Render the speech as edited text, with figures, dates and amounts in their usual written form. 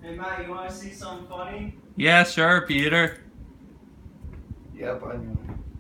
Hey Matt, you want to see something funny? Yeah, sure, Peter. Yep, I know.